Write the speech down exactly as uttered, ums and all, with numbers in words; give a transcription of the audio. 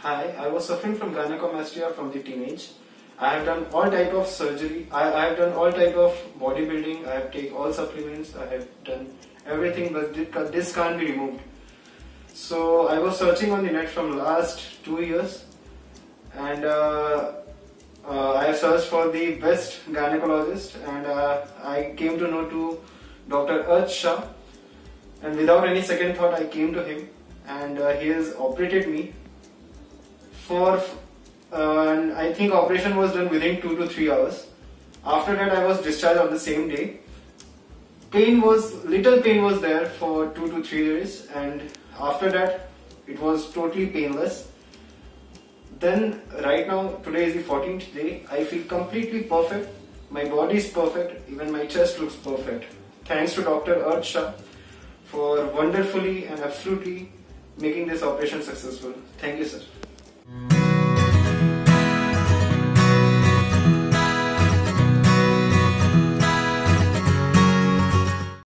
Hi, I was suffering from gynecomastia from the teenage. I have done all type of surgery. I, I have done all type of bodybuilding. I have taken all supplements. I have done everything, but this can't be removed. So I was searching on the net from last two years, and uh, uh, I have searched for the best gynecologist, and uh, I came to know to Doctor Arch Shah. And without any second thought, I came to him, and uh, he has operated me. For uh, and I think operation was done within two to three hours. After that, I was discharged on the same day. Pain was little pain was there for two to three days, and after that, it was totally painless. Then right now, today is the fourteenth day. I feel completely perfect. My body is perfect. Even my chest looks perfect. Thanks to Doctor Arch Shah for wonderfully and absolutely making this operation successful. Thank you, sir.